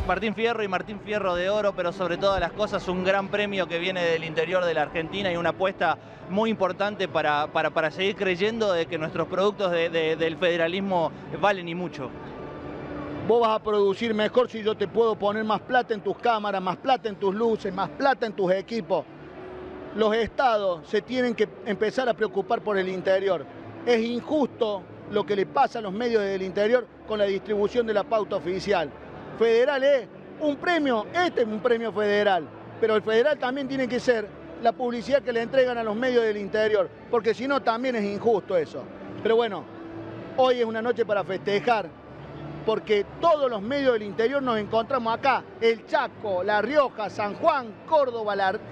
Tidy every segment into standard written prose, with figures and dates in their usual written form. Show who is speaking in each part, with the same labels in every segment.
Speaker 1: Martín Fierro y Martín Fierro de Oro, pero sobre todas las cosas un gran premio que viene del interior de la Argentina y una apuesta muy importante para seguir creyendo de que nuestros productos del federalismo valen y mucho.
Speaker 2: Vos vas a producir mejor si yo te puedo poner más plata en tus cámaras, más plata en tus luces, más plata en tus equipos. Los estados se tienen que empezar a preocupar por el interior. Es injusto lo que le pasa a los medios del interior con la distribución de la pauta oficial. Federal es un premio, este es un premio federal, pero el federal también tiene que ser la publicidad que le entregan a los medios del interior, porque si no también es injusto eso. Pero bueno, hoy es una noche para festejar, porque todos los medios del interior nos encontramos acá, el Chaco, La Rioja, San Juan, Córdoba,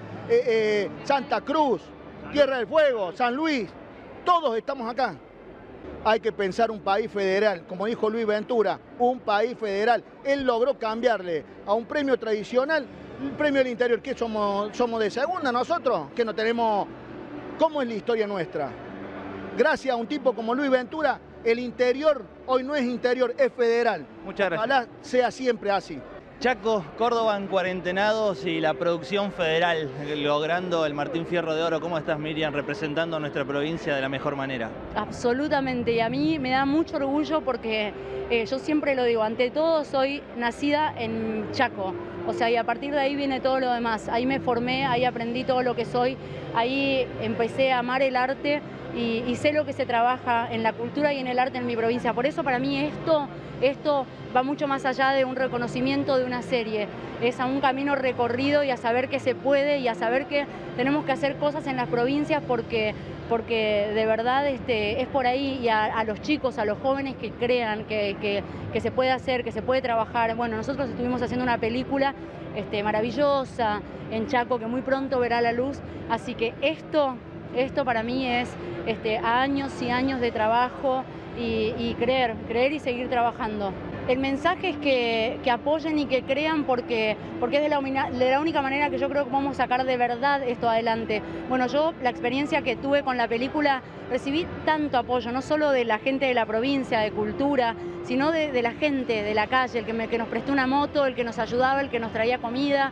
Speaker 2: Santa Cruz, Tierra del Fuego, San Luis, todos estamos acá. Hay que pensar un país federal, como dijo Luis Ventura, un país federal. Él logró cambiarle a un premio tradicional, un premio del interior. ¿Qué somos de segunda nosotros? Que no tenemos... ¿Cómo es la historia nuestra? Gracias a un tipo como Luis Ventura, el interior hoy no es interior, es federal.
Speaker 1: Muchas gracias.
Speaker 2: Ojalá sea siempre así.
Speaker 1: Chaco, Córdoba en cuarentenados y la producción federal logrando el Martín Fierro de Oro. ¿Cómo estás, Miriam, representando a nuestra provincia de la mejor manera?
Speaker 3: Absolutamente, y a mí me da mucho orgullo porque yo siempre lo digo, ante todo soy nacida en Chaco, o sea, y a partir de ahí viene todo lo demás. Ahí me formé, ahí aprendí todo lo que soy, ahí empecé a amar el arte y sé lo que se trabaja en la cultura y en el arte en mi provincia. Por eso para mí esto va mucho más allá de un reconocimiento de una serie, es a un camino recorrido y a saber que se puede y a saber que tenemos que hacer cosas en las provincias porque de verdad es por ahí, y a los chicos, a los jóvenes que crean que se puede hacer, que se puede trabajar. Bueno, nosotros estuvimos haciendo una película maravillosa en Chaco que muy pronto verá la luz, así que esto para mí es años y años de trabajo y creer y seguir trabajando. El mensaje es que apoyen y que crean porque es de la única manera que yo creo que podemos sacar de verdad esto adelante. Bueno, yo la experiencia que tuve con la película recibí tanto apoyo, no solo de la gente de la provincia, de cultura, sino de la gente de la calle, el que nos prestó una moto, el que nos ayudaba, el que nos traía comida.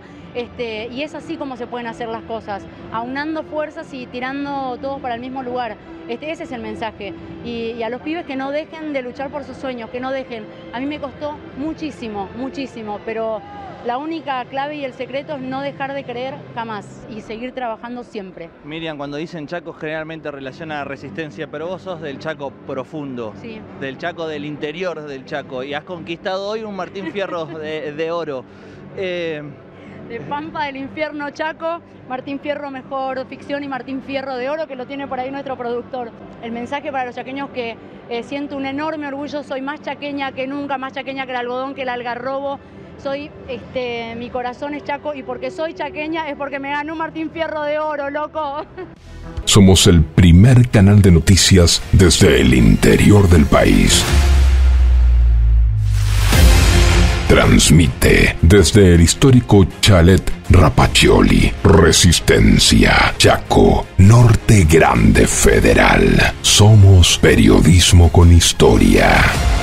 Speaker 3: Y es así como se pueden hacer las cosas, aunando fuerzas y tirando todos para el mismo lugar. Ese es el mensaje. Y a los pibes que no dejen de luchar por sus sueños, que no dejen. A mí me costó muchísimo, pero la única clave y el secreto es no dejar de creer jamás y seguir trabajando siempre.
Speaker 1: Miriam, cuando dicen Chaco generalmente relaciona a resistencia, pero vos sos del Chaco profundo,
Speaker 3: sí,
Speaker 1: del Chaco del interior del Chaco, y has conquistado hoy un Martín Fierro de Oro.
Speaker 3: De Pampa del Infierno Chaco, Martín Fierro Mejor Ficción y Martín Fierro de Oro, que lo tiene por ahí nuestro productor. El mensaje para los chaqueños que siento un enorme orgullo, soy más chaqueña que nunca, más chaqueña que el algodón, que el algarrobo. Mi corazón es chaco y porque soy chaqueña es porque me ganó un Martín Fierro de Oro, loco.
Speaker 4: Somos el primer canal de noticias desde el interior del país. Transmite desde el histórico Chalet Rapaccioli, Resistencia, Chaco, Norte Grande Federal. Somos periodismo con historia.